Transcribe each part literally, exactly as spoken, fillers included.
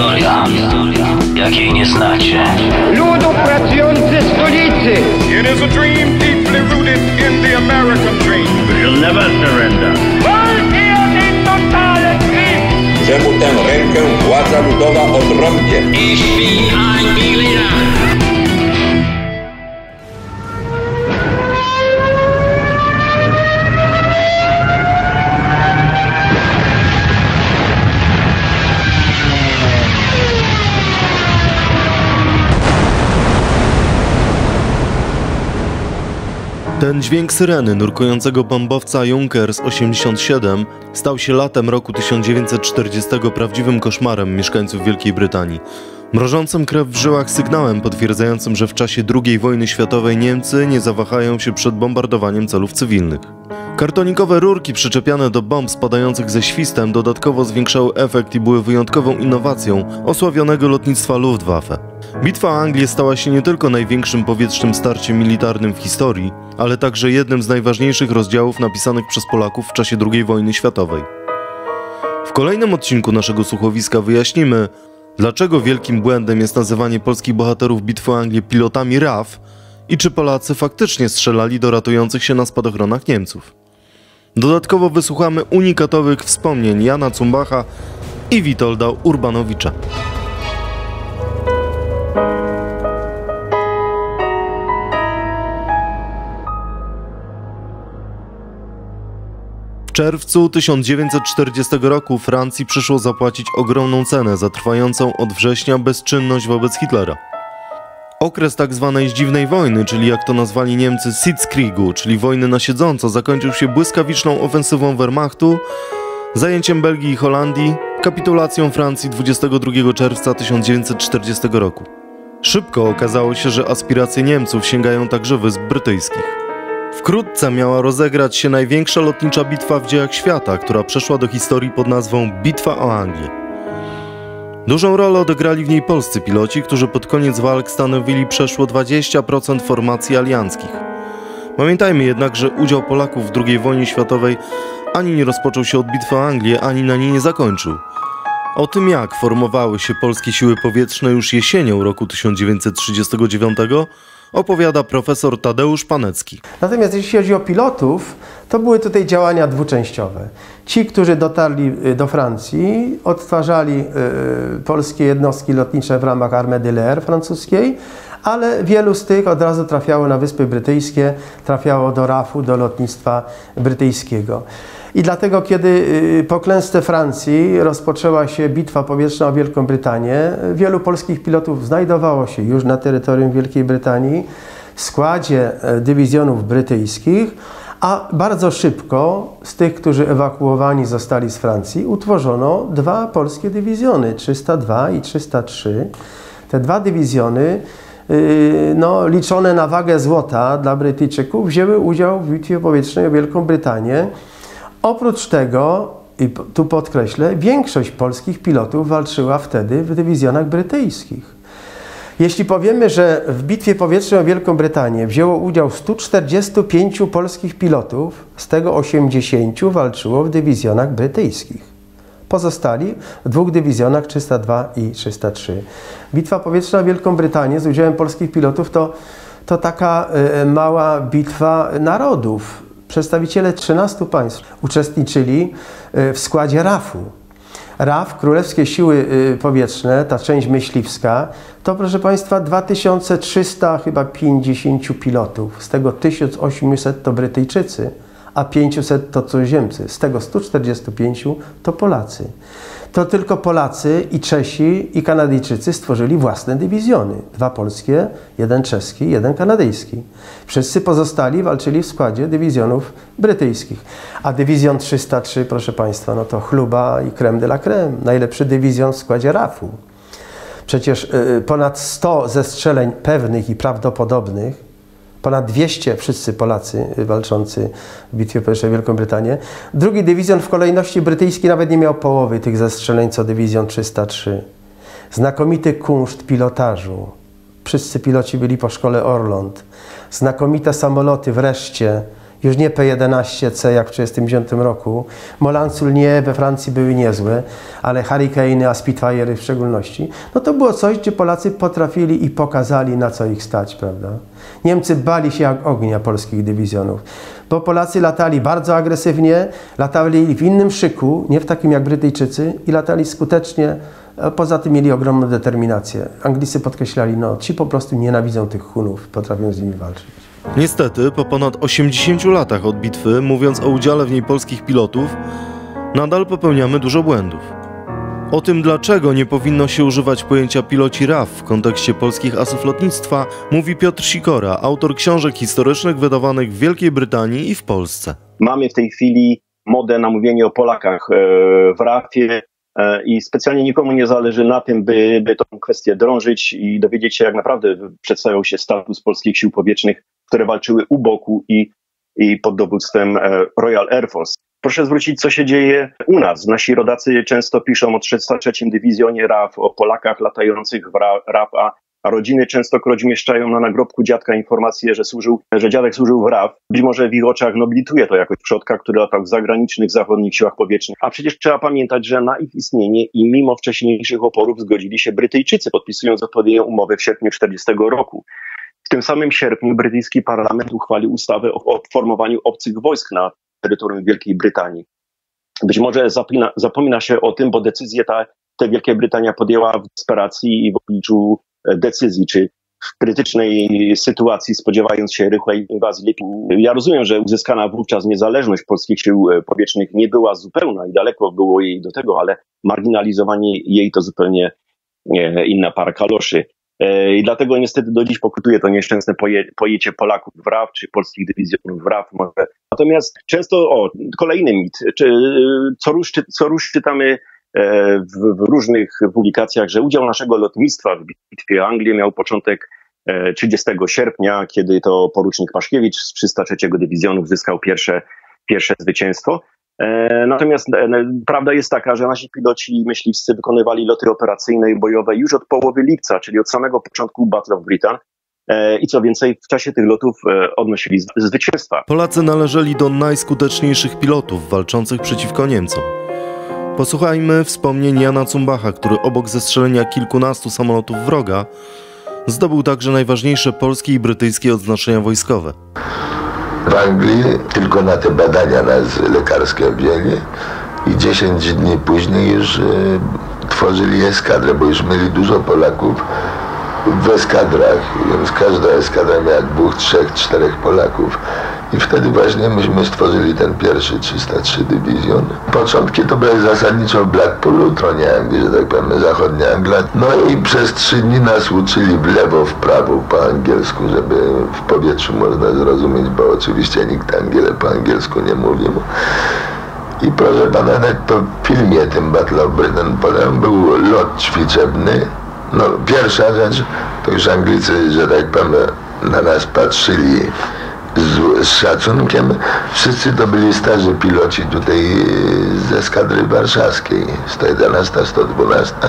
historia, jakiej nie znacie. Ludu pracujący stolicy. It is a dream deeply rooted in the American dream. We'll never surrender. Czemu tę rękę władza ludowa odrąbie? Ich bin ein Berliner. Ten dźwięk syreny nurkującego bombowca Junkers osiemdziesiąt siedem stał się latem roku tysiąc dziewięćset czterdziestego prawdziwym koszmarem mieszkańców Wielkiej Brytanii. Mrożącym krew w żyłach sygnałem potwierdzającym, że w czasie drugiej wojny światowej Niemcy nie zawahają się przed bombardowaniem celów cywilnych. Kartonikowe rurki przyczepiane do bomb spadających ze świstem dodatkowo zwiększały efekt i były wyjątkową innowacją osławionego lotnictwa Luftwaffe. Bitwa o Anglię stała się nie tylko największym powietrznym starciem militarnym w historii, ale także jednym z najważniejszych rozdziałów napisanych przez Polaków w czasie drugiej wojny światowej. W kolejnym odcinku naszego słuchowiska wyjaśnimy, dlaczego wielkim błędem jest nazywanie polskich bohaterów Bitwy o Anglię pilotami R A F i czy Polacy faktycznie strzelali do ratujących się na spadochronach Niemców. Dodatkowo wysłuchamy unikatowych wspomnień Jana Cumbacha i Witolda Urbanowicza. W czerwcu tysiąc dziewięćset czterdziestego roku Francji przyszło zapłacić ogromną cenę za trwającą od września bezczynność wobec Hitlera. Okres tak zwanej dziwnej wojny, czyli jak to nazwali Niemcy Sitzkriegu, czyli wojny na siedząco, zakończył się błyskawiczną ofensywą Wehrmachtu, zajęciem Belgii i Holandii, kapitulacją Francji dwudziestego drugiego czerwca tysiąc dziewięćset czterdziestego roku. Szybko okazało się, że aspiracje Niemców sięgają także Wysp Brytyjskich. Wkrótce miała rozegrać się największa lotnicza bitwa w dziejach świata, która przeszła do historii pod nazwą Bitwa o Anglię. Dużą rolę odegrali w niej polscy piloci, którzy pod koniec walk stanowili przeszło dwadzieścia procent formacji alianckich. Pamiętajmy jednak, że udział Polaków w drugiej wojnie światowej ani nie rozpoczął się od Bitwy o Anglię, ani na niej nie zakończył. O tym, jak formowały się polskie siły powietrzne już jesienią roku tysiąc dziewięćset trzydziestego dziewiątego, opowiada profesor Tadeusz Panecki. Natomiast jeśli chodzi o pilotów, to były tutaj działania dwuczęściowe. Ci, którzy dotarli do Francji, odtwarzali y, polskie jednostki lotnicze w ramach Armée de l'Air francuskiej, ale wielu z tych od razu trafiało na Wyspy Brytyjskie, trafiało do R A F-u, do lotnictwa brytyjskiego. I dlatego, kiedy po klęsce Francji rozpoczęła się bitwa powietrzna o Wielką Brytanię, wielu polskich pilotów znajdowało się już na terytorium Wielkiej Brytanii w składzie dywizjonów brytyjskich, a bardzo szybko z tych, którzy ewakuowani zostali z Francji, utworzono dwa polskie dywizjony, trzysta dwa i trzysta trzy. Te dwa dywizjony, no, liczone na wagę złota dla Brytyjczyków, wzięły udział w bitwie powietrznej o Wielką Brytanię. Oprócz tego, i tu podkreślę, większość polskich pilotów walczyła wtedy w dywizjonach brytyjskich. Jeśli powiemy, że w bitwie powietrznej o Wielką Brytanię wzięło udział stu czterdziestu pięciu polskich pilotów, z tego osiemdziesięciu walczyło w dywizjonach brytyjskich. Pozostali w dwóch dywizjonach trzysta dwa i trzysta trzy. Bitwa powietrzna o Wielką Brytanię z udziałem polskich pilotów to, to taka y, mała bitwa narodów. Przedstawiciele trzynastu państw uczestniczyli w składzie R A F-u. R A F, Królewskie Siły Powietrzne, ta część myśliwska, to proszę Państwa dwa tysiące trzysta chyba pięćdziesięciu pilotów. Z tego tysiąc osiemset to Brytyjczycy, a pięćset to cudzoziemcy. Z tego stu czterdziestu pięciu to Polacy. To tylko Polacy i Czesi i Kanadyjczycy stworzyli własne dywizjony. Dwa polskie, jeden czeski, jeden kanadyjski. Wszyscy pozostali walczyli w składzie dywizjonów brytyjskich. A dywizjon trzysta trzy, proszę Państwa, no to chluba i crème de la crème. Najlepszy dywizjon w składzie R A F-u. Przecież y, ponad sto zestrzeleń pewnych i prawdopodobnych, ponad dwieście wszyscy Polacy walczący w bitwie powietrznej o Wielką Brytanię. Drugi dywizjon w kolejności brytyjski nawet nie miał połowy tych zestrzeleń co dywizjon trzysta trzy. Znakomity kunszt pilotażu. Wszyscy piloci byli po szkole Orląt. Znakomite samoloty wreszcie już nie P jedenaście C jak w tysiąc dziewięćset trzydziestym dziewiątym roku. Molan-Sulnier we Francji były niezłe, ale Hurricane'y, a Spitfire'y w szczególności. No to było coś, gdzie Polacy potrafili i pokazali, na co ich stać, prawda? Niemcy bali się jak ognia polskich dywizjonów, bo Polacy latali bardzo agresywnie, latali w innym szyku, nie w takim jak Brytyjczycy i latali skutecznie, a poza tym mieli ogromną determinację. Anglicy podkreślali, no ci po prostu nienawidzą tych Hunów, potrafią z nimi walczyć. Niestety, po ponad osiemdziesięciu latach od bitwy, mówiąc o udziale w niej polskich pilotów, nadal popełniamy dużo błędów. O tym, dlaczego nie powinno się używać pojęcia piloci R A F w kontekście polskich asów lotnictwa, mówi Piotr Sikora, autor książek historycznych wydawanych w Wielkiej Brytanii i w Polsce. Mamy w tej chwili modę na mówienie o Polakach w R A F-ie i specjalnie nikomu nie zależy na tym, by, by tą kwestię drążyć i dowiedzieć się, jak naprawdę przedstawiał się status polskich sił powietrznych, które walczyły u boku i, i pod dowództwem Royal Air Force. Proszę zwrócić, co się dzieje u nas. Nasi rodacy często piszą o trzysta trzecim Dywizjonie R A F, o Polakach latających w R A F, a, a rodziny częstokroć umieszczają na nagrobku dziadka informację, że służył, że dziadek służył w R A F. Być może w ich oczach nobilituje to jakoś przodka, który latał w zagranicznych, zachodnich siłach powietrznych. A przecież trzeba pamiętać, że na ich istnienie i mimo wcześniejszych oporów zgodzili się Brytyjczycy, podpisując odpowiednią umowę w sierpniu czterdziestego roku. W tym samym sierpniu brytyjski parlament uchwalił ustawę o, o formowaniu obcych wojsk na terytorium Wielkiej Brytanii. Być może zapomina, zapomina się o tym, bo decyzję ta, ta Wielka Brytania podjęła w desperacji i w obliczu decyzji, czy w krytycznej sytuacji, spodziewając się rychłej inwazji lepiej. Ja rozumiem, że uzyskana wówczas niezależność polskich sił powietrznych nie była zupełna i daleko było jej do tego, ale marginalizowanie jej to zupełnie inna para kaloszy. I dlatego niestety do dziś pokutuje to nieszczęsne poje, pojęcie Polaków w R A F, czy polskich dywizjonów w R A F. Może. Natomiast często, o, kolejny mit, czy, co, róż, co róż czytamy w, w różnych publikacjach, że udział naszego lotnictwa w bitwie o Anglię miał początek trzydziestego sierpnia, kiedy to porucznik Paszkiewicz z trzysta trzeciego Dywizjonu zyskał pierwsze, pierwsze zwycięstwo. Natomiast prawda jest taka, że nasi piloci i myśliwscy wykonywali loty operacyjne i bojowe już od połowy lipca, czyli od samego początku Battle of Britain. I co więcej, w czasie tych lotów odnosili zwycięstwa. Polacy należeli do najskuteczniejszych pilotów walczących przeciwko Niemcom. Posłuchajmy wspomnień Jana Cumbacha, który obok zestrzelenia kilkunastu samolotów wroga zdobył także najważniejsze polskie i brytyjskie odznaczenia wojskowe. W Anglii tylko na te badania nas lekarskie wzięli i dziesięć dni później już y, tworzyli eskadrę, bo już mieli dużo Polaków w eskadrach, więc każda eskadra miała dwóch, trzech, czterech Polaków. I wtedy właśnie myśmy stworzyli ten pierwszy trzysta trzy Dywizjon. Początki to były zasadniczo w Blackpoolu, tronie Anglii, że tak powiem, zachodnia Anglia. No i przez trzy dni nas uczyli w lewo, w prawo po angielsku, żeby w powietrzu można zrozumieć, bo oczywiście nikt angiele po angielsku nie mówił. I proszę pana, to w filmie tym Battle of Britain potem był lot ćwiczebny. No pierwsza rzecz, to już Anglicy, że tak powiem, na nas patrzyli z, z szacunkiem. Wszyscy to byli starzy piloci tutaj z eskadry warszawskiej, sto jedenaście, sto dwanaście.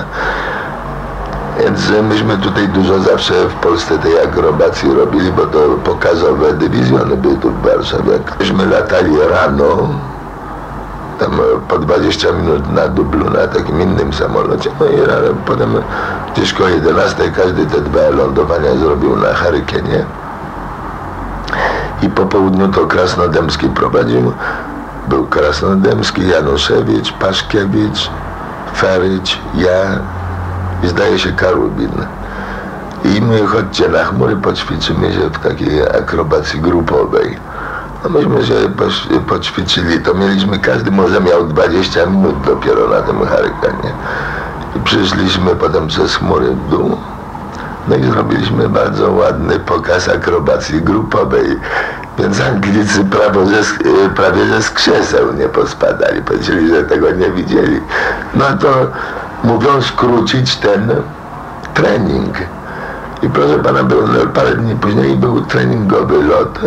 Więc myśmy tutaj dużo zawsze w Polsce tej akrobacji robili, bo to pokazowe dywizjony były tu w Warszawie. Myśmy latali rano, tam po dwadzieścia minut na dublu, na takim innym samolocie. No i rano, potem gdzieś koło jedenastej każdy te dwa lądowania zrobił na Hurricanie. I po południu to Krasnodębski prowadził. Był Krasnodębski, Januszewicz, Paszkiewicz, Feryć, ja i zdaje się Karubin. I my chodźcie na chmury, poćwiczymy się w takiej akrobacji grupowej. No myśmy się poćwiczyli, to mieliśmy, każdy może miał dwadzieścia minut dopiero na tym Hurricanie. I przyszliśmy potem przez chmury w dół. No i zrobiliśmy bardzo ładny pokaz akrobacji grupowej, więc Anglicy prawie ze, prawie ze z krzeseł nie pospadali, powiedzieli, że tego nie widzieli. No to mówią skrócić ten trening. I proszę pana, był no, parę dni później był treningowy lot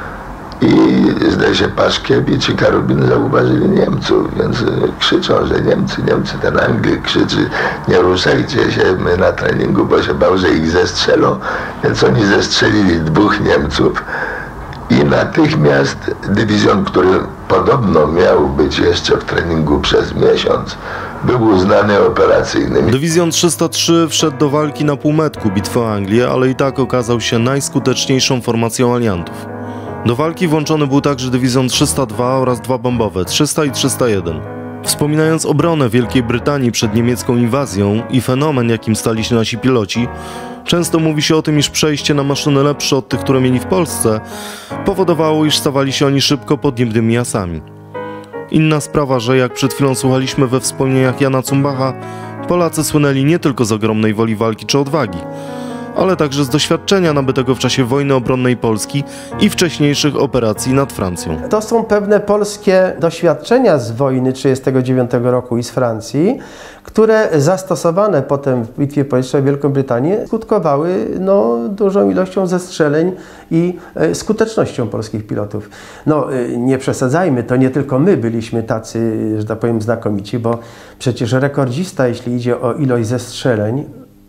i zdaje się Paszkiewicz i Karubin zauważyli Niemców, więc krzyczą, że Niemcy, Niemcy, ten Anglik krzyczy, nie ruszajcie się, my na treningu, bo się bał, że ich zestrzelą, więc oni zestrzelili dwóch Niemców I natychmiast dywizjon, który podobno miał być jeszcze w treningu przez miesiąc, był uznany operacyjnym. Dywizjon trzysta trzy wszedł do walki na półmetku bitwy o Anglię, ale i tak okazał się najskuteczniejszą formacją aliantów. Do walki włączony był także dywizjon trzysta dwa oraz dwa bombowe, trzysta i trzysta jeden. Wspominając obronę Wielkiej Brytanii przed niemiecką inwazją i fenomen, jakim stali się nasi piloci, często mówi się o tym, iż przejście na maszyny lepsze od tych, które mieli w Polsce, powodowało, iż stawali się oni szybko podniebnymi asami. Inna sprawa, że jak przed chwilą słuchaliśmy we wspomnieniach Jana Cumbacha, Polacy słynęli nie tylko z ogromnej woli walki czy odwagi, ale także z doświadczenia nabytego w czasie wojny obronnej Polski i wcześniejszych operacji nad Francją. To są pewne polskie doświadczenia z wojny tysiąc dziewięćset trzydziestego dziewiątego roku i z Francji, które zastosowane potem w bitwie powietrznej w Wielką Brytanię skutkowały no, dużą ilością zestrzeleń i e, skutecznością polskich pilotów. No e, nie przesadzajmy, to nie tylko my byliśmy tacy, że tak powiem, znakomici, bo przecież rekordzista, jeśli idzie o ilość zestrzeleń,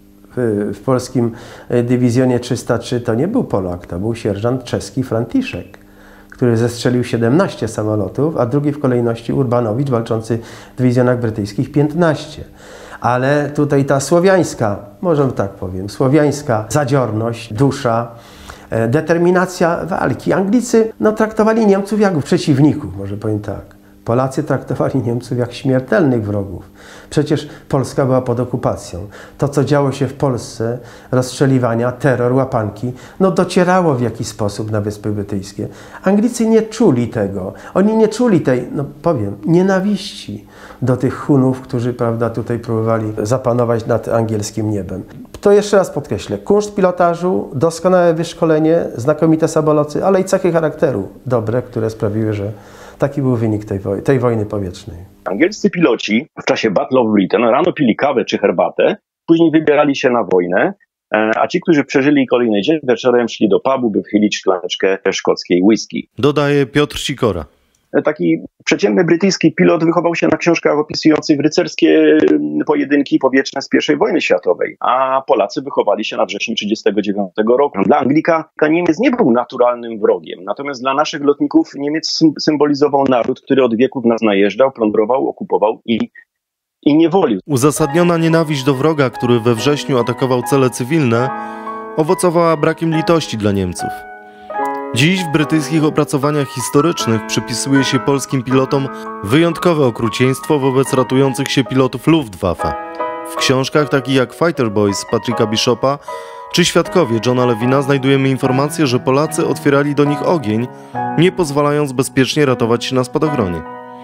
w polskim dywizjonie trzysta trzy to nie był Polak, to był sierżant czeski Franciszek, który zestrzelił siedemnaście samolotów, a drugi w kolejności Urbanowicz, walczący w dywizjonach brytyjskich, piętnaście. Ale tutaj ta słowiańska, może tak powiem, słowiańska zadziorność, dusza, determinacja walki. Anglicy no, traktowali Niemców jak przeciwników, może powiem tak. Polacy traktowali Niemców jak śmiertelnych wrogów. Przecież Polska była pod okupacją. To, co działo się w Polsce, rozstrzeliwania, terror, łapanki, no docierało w jakiś sposób na Wyspy Brytyjskie. Anglicy nie czuli tego. Oni nie czuli tej, no powiem, nienawiści do tych Hunów, którzy, prawda, tutaj próbowali zapanować nad angielskim niebem. To jeszcze raz podkreślę. Kunszt pilotażu, doskonałe wyszkolenie, znakomite samoloty, ale i cechy charakteru dobre, które sprawiły, że taki był wynik tej, woj tej wojny powietrznej. Angielscy piloci w czasie Battle of Britain rano pili kawę czy herbatę, później wybierali się na wojnę, a ci, którzy przeżyli kolejny dzień, wieczorem szli do pubu, by wchylić szklaneczkę szkockiej whisky. Dodaje Piotr Sikora. Taki przeciętny brytyjski pilot wychował się na książkach opisujących rycerskie pojedynki powietrzne z pierwszej wojny światowej, a Polacy wychowali się na wrześniu tysiąc dziewięćset trzydziestego dziewiątego roku. Dla Anglika Niemiec nie był naturalnym wrogiem, natomiast dla naszych lotników Niemiec symbolizował naród, który od wieków nas najeżdżał, plądrował, okupował i, i niewolił. Uzasadniona nienawiść do wroga, który we wrześniu atakował cele cywilne, owocowała brakiem litości dla Niemców. Dziś w brytyjskich opracowaniach historycznych przypisuje się polskim pilotom wyjątkowe okrucieństwo wobec ratujących się pilotów Luftwaffe. W książkach takich jak Fighter Boys Patricka Bishopa czy Świadkowie Johna Lewina znajdujemy informację, że Polacy otwierali do nich ogień, nie pozwalając bezpiecznie ratować się na spadochronie.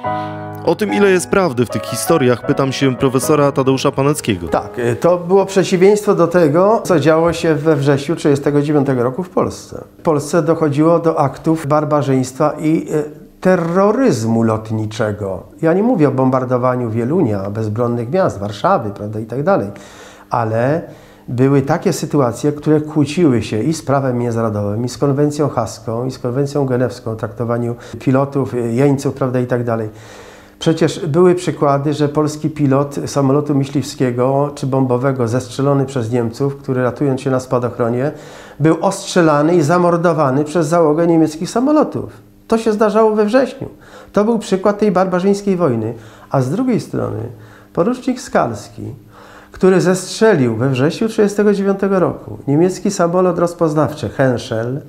O tym, ile jest prawdy w tych historiach, pytam się profesora Tadeusza Paneckiego. Tak, to było przeciwieństwo do tego, co działo się we wrześniu tysiąc dziewięćset trzydziestego dziewiątego roku w Polsce. W Polsce dochodziło do aktów barbarzyństwa i terroryzmu lotniczego. Ja nie mówię o bombardowaniu Wielunia, bezbronnych miast, Warszawy, prawda, i tak dalej, ale były takie sytuacje, które kłóciły się i z prawem międzynarodowym, i z konwencją haską, i z konwencją genewską o traktowaniu pilotów, jeńców, prawda, i tak dalej. Przecież były przykłady, że polski pilot samolotu myśliwskiego czy bombowego zestrzelony przez Niemców, który ratując się na spadochronie, był ostrzelany i zamordowany przez załogę niemieckich samolotów. To się zdarzało we wrześniu. To był przykład tej barbarzyńskiej wojny. A z drugiej strony porucznik Skalski, który zestrzelił we wrześniu tysiąc dziewięćset trzydziestego dziewiątego roku niemiecki samolot rozpoznawczy Henschel,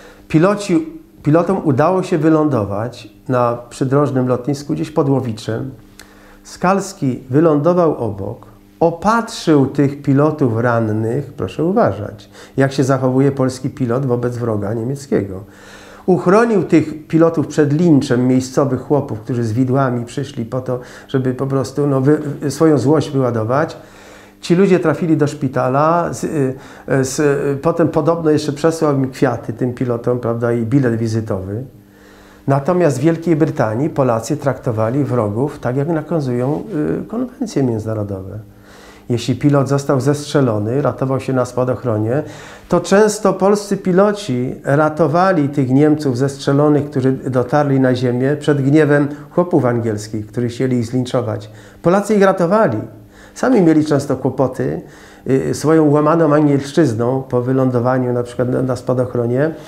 piloci Pilotom udało się wylądować na przydrożnym lotnisku gdzieś pod Łowiczem. Skalski wylądował obok, opatrzył tych pilotów rannych, proszę uważać, jak się zachowuje polski pilot wobec wroga niemieckiego. Uchronił tych pilotów przed linczem miejscowych chłopów, którzy z widłami przyszli po to, żeby po prostu no, wy, swoją złość wyładować. Ci ludzie trafili do szpitala, z, z, potem podobno jeszcze przesłał mi kwiaty tym pilotom, prawda, i bilet wizytowy. Natomiast w Wielkiej Brytanii Polacy traktowali wrogów tak, jak nakazują y, konwencje międzynarodowe. Jeśli pilot został zestrzelony, ratował się na spadochronie, to często polscy piloci ratowali tych Niemców zestrzelonych, którzy dotarli na ziemię, przed gniewem chłopów angielskich, którzy chcieli ich zlinczować. Polacy ich ratowali. Sami mieli często kłopoty y, swoją łamaną angielszczyzną po wylądowaniu na przykład na, na spadochronie.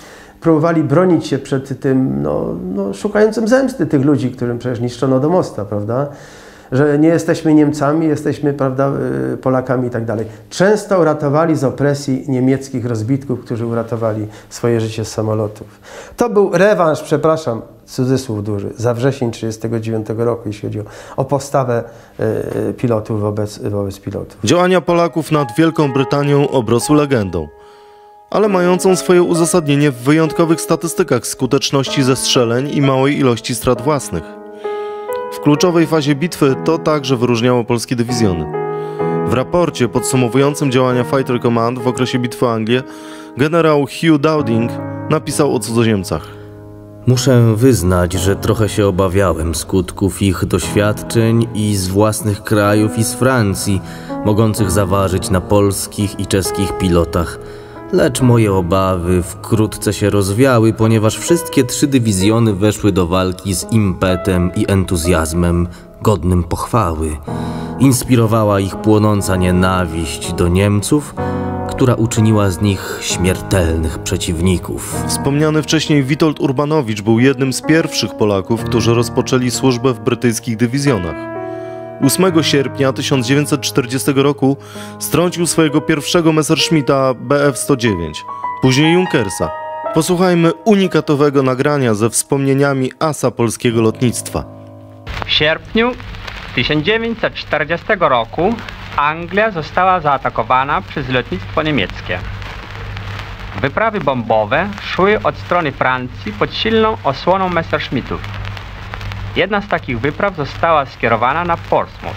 próbowali bronić się przed tym, no, no, szukającym zemsty tych ludzi, którym przecież niszczono domostwa, prawda? Że nie jesteśmy Niemcami, jesteśmy, prawda, Polakami i tak dalej. Często uratowali z opresji niemieckich rozbitków, którzy uratowali swoje życie z samolotów. To był rewanż, przepraszam, cudzysłów duży, za wrzesień tysiąc dziewięćset trzydziestego dziewiątego roku, jeśli chodzi o, o postawę y, pilotów wobec, wobec pilotów. Działania Polaków nad Wielką Brytanią obrosły legendą, ale mającą swoje uzasadnienie w wyjątkowych statystykach skuteczności zestrzeleń i małej ilości strat własnych. W kluczowej fazie bitwy to także wyróżniało polskie dywizjony. W raporcie podsumowującym działania Fighter Command w okresie bitwy o Anglię generał Hugh Dowding napisał o cudzoziemcach. Muszę wyznać, że trochę się obawiałem skutków ich doświadczeń i z własnych krajów, i z Francji, mogących zaważyć na polskich i czeskich pilotach. Lecz moje obawy wkrótce się rozwiały, ponieważ wszystkie trzy dywizjony weszły do walki z impetem i entuzjazmem godnym pochwały. Inspirowała ich płonąca nienawiść do Niemców, która uczyniła z nich śmiertelnych przeciwników. Wspomniany wcześniej Witold Urbanowicz był jednym z pierwszych Polaków, którzy rozpoczęli służbę w brytyjskich dywizjonach. ósmego sierpnia tysiąc dziewięćset czterdziestego roku strącił swojego pierwszego Messerschmitta B F sto dziewięć, później Junkersa. Posłuchajmy unikatowego nagrania ze wspomnieniami asa polskiego lotnictwa. W sierpniu tysiąc dziewięćset czterdziestego roku Anglia została zaatakowana przez lotnictwo niemieckie. Wyprawy bombowe szły od strony Francji pod silną osłoną Messerschmittów. Jedna z takich wypraw została skierowana na Portsmouth.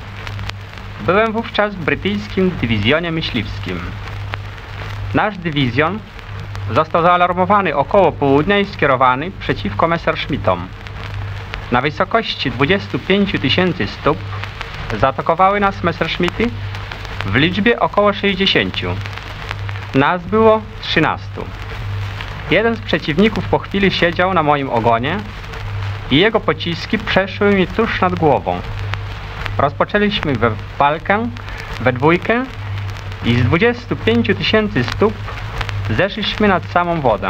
Byłem wówczas w brytyjskim dywizjonie myśliwskim. Nasz dywizjon został zaalarmowany około południa i skierowany przeciwko Messerschmittom. Na wysokości dwudziestu pięciu tysięcy stóp zaatakowały nas Messerschmitty w liczbie około sześćdziesięciu. Nas było trzynastu. Jeden z przeciwników po chwili siedział na moim ogonie i jego pociski przeszły mi tuż nad głową. Rozpoczęliśmy we walkę we dwójkę i z dwudziestu pięciu tysięcy stóp zeszliśmy nad samą wodę.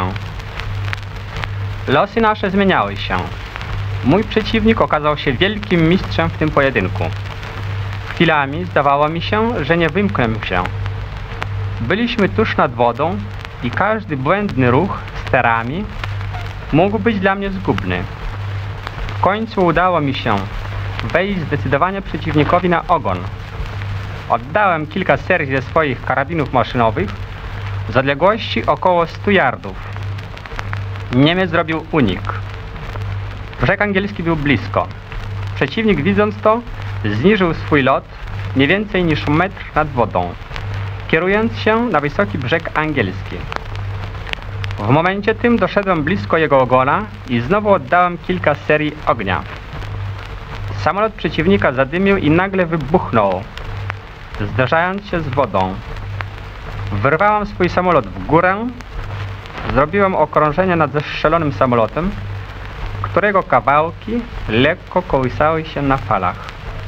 Losy nasze zmieniały się. Mój przeciwnik okazał się wielkim mistrzem w tym pojedynku. Chwilami zdawało mi się, że nie wymknę się. Byliśmy tuż nad wodą i każdy błędny ruch sterami mógł być dla mnie zgubny. W końcu udało mi się wejść zdecydowanie przeciwnikowi na ogon. Oddałem kilka serii ze swoich karabinów maszynowych z odległości około stu yardów. Niemiec zrobił unik. Brzeg angielski był blisko. Przeciwnik, widząc to, zniżył swój lot nie więcej niż metr nad wodą, kierując się na wysoki brzeg angielski. W momencie tym doszedłem blisko jego ogona i znowu oddałem kilka serii ognia. Samolot przeciwnika zadymił i nagle wybuchnął, zderzając się z wodą. Wyrwałem swój samolot w górę, zrobiłem okrążenie nad zestrzelonym samolotem, którego kawałki lekko kołysały się na falach.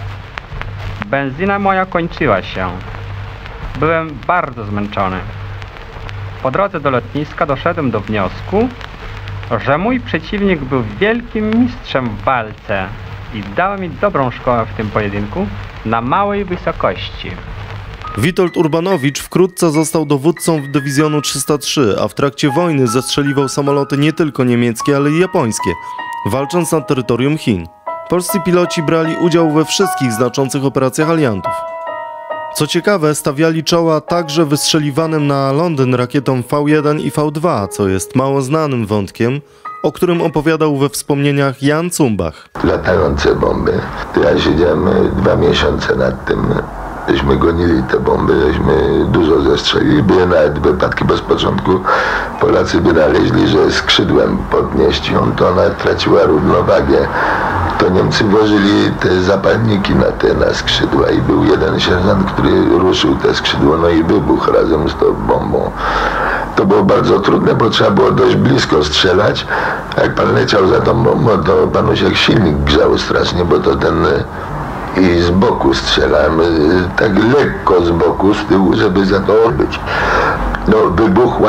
Benzyna moja kończyła się. Byłem bardzo zmęczony. Po drodze do lotniska doszedłem do wniosku, że mój przeciwnik był wielkim mistrzem w walce i dał mi dobrą szkołę w tym pojedynku na małej wysokości. Witold Urbanowicz wkrótce został dowódcą dywizjonu trzysta trzy, a w trakcie wojny zestrzeliwał samoloty nie tylko niemieckie, ale i japońskie, walcząc na terytorium Chin. Polscy piloci brali udział we wszystkich znaczących operacjach aliantów. Co ciekawe, stawiali czoła także wystrzeliwanym na Londyn rakietom V jeden i V dwa, co jest mało znanym wątkiem, o którym opowiadał we wspomnieniach Jan Cumbach. Latające bomby. Ja siedziałem dwa miesiące nad tym. Żeśmy gonili te bomby, żeśmy dużo zestrzelili. Były nawet wypadki, bo z początku Polacy wynaleźli, że skrzydłem podnieść ją, to ona traciła równowagę. To Niemcy włożyli te zapalniki na te na skrzydła i był jeden sierżant, który ruszył te skrzydło, no i wybuchł razem z tą bombą. To było bardzo trudne, bo trzeba było dość blisko strzelać. Jak pan leciał za tą bombą, to panu się silnik grzał strasznie, bo to ten... I z boku strzelałem, tak lekko z boku, z tyłu, żeby za to odbyć. No, wybuchła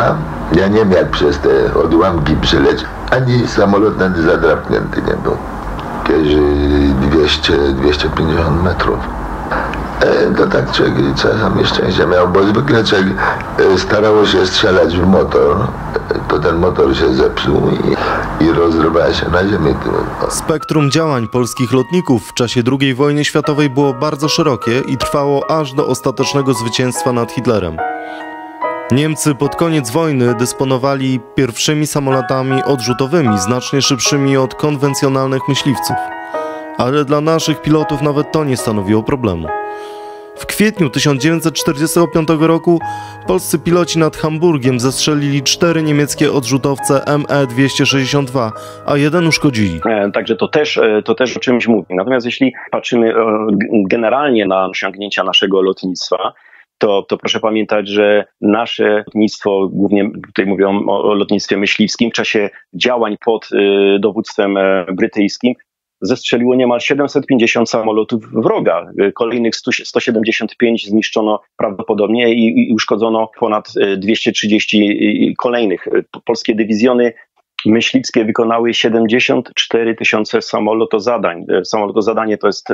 Ja nie wiem, jak przez te odłamki przeleć, ani samolot nawet zadrapnięty nie był. Jakieś dwieście dwieście pięćdziesiąt metrów. E, to tak człowiek czasami szczęście miał, bo zwykle człowiek starało się strzelać w motor, to ten motor się zepsuł i, i rozrywała się na ziemi. Spektrum działań polskich lotników w czasie drugiej wojny światowej było bardzo szerokie i trwało aż do ostatecznego zwycięstwa nad Hitlerem. Niemcy pod koniec wojny dysponowali pierwszymi samolotami odrzutowymi, znacznie szybszymi od konwencjonalnych myśliwców. Ale dla naszych pilotów nawet to nie stanowiło problemu. W kwietniu tysiąc dziewięćset czterdziestego piątego roku polscy piloci nad Hamburgiem zestrzelili cztery niemieckie odrzutowce M E dwieście sześćdziesiąt dwa, a jeden uszkodzili. Także to też, to też o czymś mówi. Natomiast jeśli patrzymy generalnie na osiągnięcia naszego lotnictwa, To, to proszę pamiętać, że nasze lotnictwo, głównie tutaj mówię o, o lotnictwie myśliwskim, w czasie działań pod y, dowództwem y, brytyjskim zestrzeliło niemal siedemset pięćdziesiąt samolotów wroga. Kolejnych sto siedemdziesiąt pięć zniszczono prawdopodobnie i, i uszkodzono ponad dwieście trzydzieści kolejnych. Polskie dywizjony myśliwskie wykonały siedemdziesiąt cztery tysiące samolotozadań. Samolotozadanie to jest,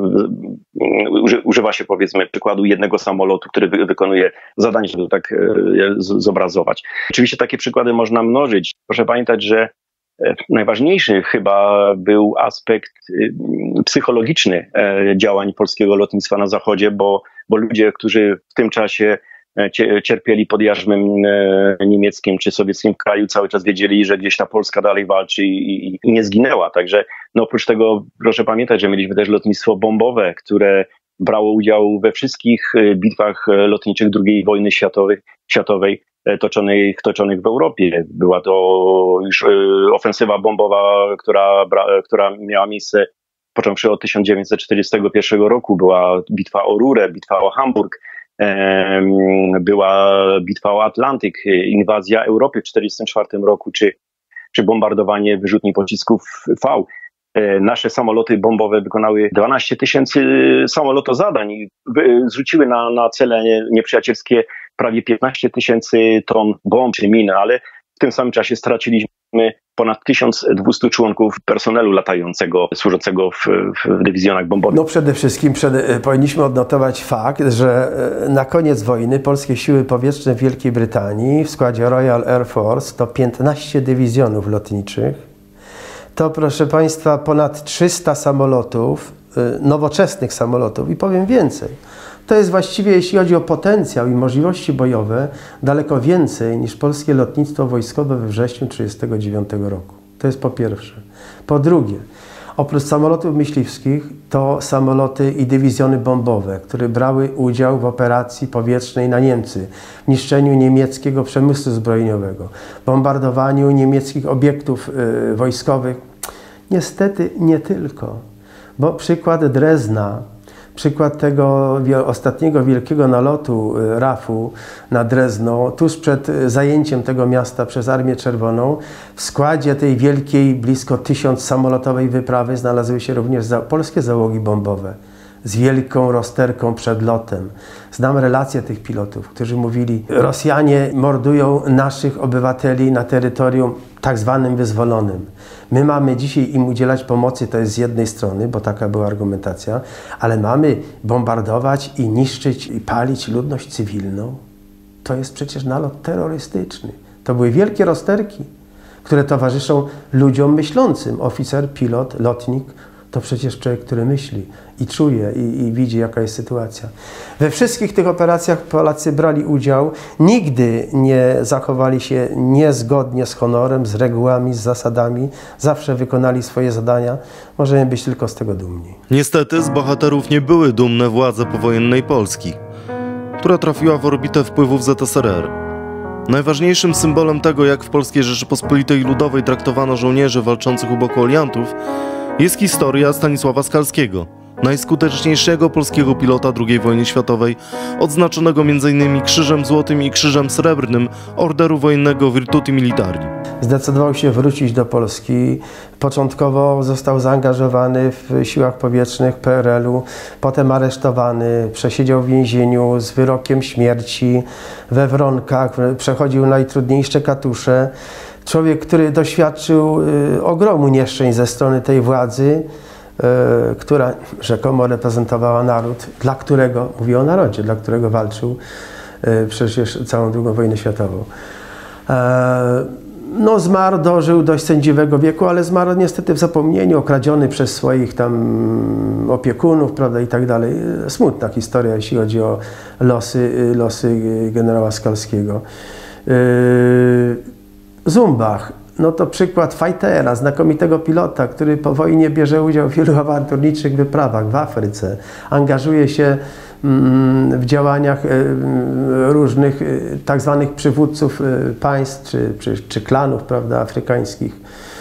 używa się powiedzmy przykładu jednego samolotu, który wy, wykonuje zadanie, żeby to tak zobrazować. Oczywiście takie przykłady można mnożyć. Proszę pamiętać, że najważniejszy chyba był aspekt psychologiczny działań polskiego lotnictwa na Zachodzie, bo, bo ludzie, którzy w tym czasie cierpieli pod jarzmem niemieckim czy sowieckim w kraju, cały czas wiedzieli, że gdzieś ta Polska dalej walczy i, i, i nie zginęła. Także no oprócz tego proszę pamiętać, że mieliśmy też lotnictwo bombowe, które brało udział we wszystkich bitwach lotniczych drugiej wojny światowej, światowej toczonych, toczonych w Europie. Była to już ofensywa bombowa, która, która miała miejsce począwszy od tysiąc dziewięćset czterdziestego pierwszego roku. Była bitwa o Rurę, bitwa o Hamburg, była bitwa o Atlantyk, inwazja Europy w tysiąc dziewięćset czterdziestym czwartym roku, czy, czy bombardowanie wyrzutni pocisków V. Nasze samoloty bombowe wykonały dwanaście tysięcy samolotozadań i zrzuciły na, na cele nieprzyjacielskie prawie piętnaście tysięcy ton bomb czy min, ale w tym samym czasie straciliśmy ponad tysiąc dwieście członków personelu latającego, służącego w, w dywizjonach bombowych. No przede wszystkim przed, powinniśmy odnotować fakt, że na koniec wojny polskie siły powietrzne w Wielkiej Brytanii w składzie Royal Air Force to piętnaście dywizjonów lotniczych. To proszę Państwa ponad trzysta samolotów, nowoczesnych samolotów i powiem więcej. To jest właściwie, jeśli chodzi o potencjał i możliwości bojowe, daleko więcej niż polskie lotnictwo wojskowe we wrześniu tysiąc dziewięćset trzydziestego dziewiątego roku. To jest po pierwsze. Po drugie, oprócz samolotów myśliwskich, to samoloty i dywizjony bombowe, które brały udział w operacji powietrznej na Niemcy, w niszczeniu niemieckiego przemysłu zbrojeniowego, bombardowaniu niemieckich obiektów y, wojskowych. Niestety nie tylko, bo przykład Drezna, przykład tego ostatniego wielkiego nalotu rafu na Drezno, tuż przed zajęciem tego miasta przez Armię Czerwoną, w składzie tej wielkiej, blisko tysiąc samolotowej wyprawy znalazły się również za, polskie załogi bombowe z wielką rozterką przed lotem. Znam relacje tych pilotów, którzy mówili, Rosjanie mordują naszych obywateli na terytorium tak zwanym wyzwolonym. My mamy dzisiaj im udzielać pomocy, to jest z jednej strony, bo taka była argumentacja, ale mamy bombardować i niszczyć i palić ludność cywilną. To jest przecież nalot terrorystyczny. To były wielkie rozterki, które towarzyszą ludziom myślącym. Oficer, pilot, lotnik, to przecież człowiek, który myśli i czuje i, i widzi, jaka jest sytuacja. We wszystkich tych operacjach Polacy brali udział, nigdy nie zachowali się niezgodnie z honorem, z regułami, z zasadami, zawsze wykonali swoje zadania. Możemy być tylko z tego dumni. Niestety z bohaterów nie były dumne władze powojennej Polski, która trafiła w orbitę wpływów Z S R R. Najważniejszym symbolem tego, jak w Polskiej Rzeczypospolitej Ludowej traktowano żołnierzy walczących u boku aliantów, jest historia Stanisława Skalskiego, najskuteczniejszego polskiego pilota drugiej wojny światowej, odznaczonego między innymi Krzyżem Złotym i Krzyżem Srebrnym Orderu Wojennego Virtuti Militari. Zdecydował się wrócić do Polski. Początkowo został zaangażowany w siłach powietrznych P R L u, potem aresztowany, przesiedział w więzieniu z wyrokiem śmierci we Wronkach, przechodził najtrudniejsze katusze. Człowiek, który doświadczył y, ogromu nieszczęść ze strony tej władzy, y, która rzekomo reprezentowała naród, dla którego, mówię o narodzie, dla którego walczył y, przecież całą drugą wojnę światową. E, No zmarł, dożył dość sędziwego wieku, ale zmarł niestety w zapomnieniu, okradziony przez swoich tam opiekunów, prawda, i tak dalej. Smutna historia, jeśli chodzi o losy, losy generała Skalskiego. Zumbach, no to przykład fightera, znakomitego pilota, który po wojnie bierze udział w wielu awanturniczych wyprawach w Afryce, angażuje się w działaniach różnych tak zwanych przywódców państw czy, czy, czy klanów, prawda, afrykańskich.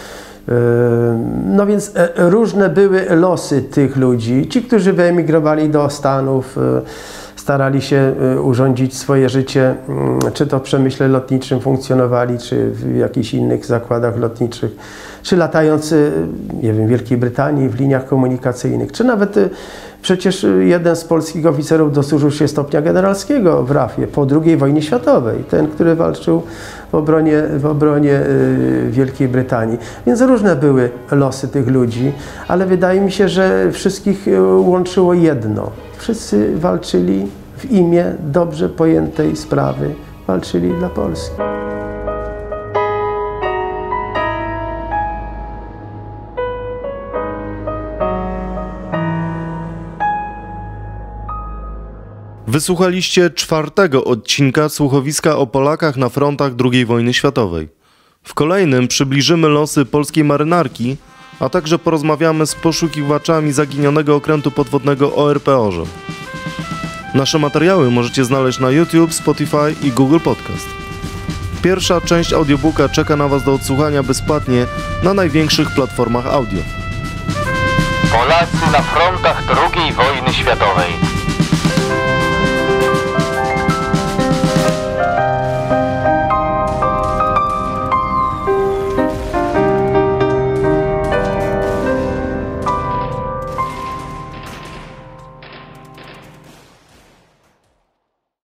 No więc różne były losy tych ludzi. Ci, którzy wyemigrowali do Stanów, starali się urządzić swoje życie, czy to w przemyśle lotniczym funkcjonowali, czy w jakichś innych zakładach lotniczych, czy latając, nie wiem, w Wielkiej Brytanii w liniach komunikacyjnych, czy nawet przecież jeden z polskich oficerów dosłużył się stopnia generalskiego w R A F-ie po drugiej wojnie światowej, ten, który walczył w obronie, w obronie Wielkiej Brytanii. Więc różne były losy tych ludzi, ale wydaje mi się, że wszystkich łączyło jedno. Wszyscy walczyli w imię dobrze pojętej sprawy, walczyli dla Polski. Wysłuchaliście czwartego odcinka słuchowiska o Polakach na frontach drugiej wojny światowej. W kolejnym przybliżymy losy polskiej marynarki, a także porozmawiamy z poszukiwaczami zaginionego okrętu podwodnego O R P Orzem. Nasze materiały możecie znaleźć na YouTube, Spotify i Google Podcast. Pierwsza część audiobooka czeka na Was do odsłuchania bezpłatnie na największych platformach audio. Polacy na frontach drugiej wojny światowej.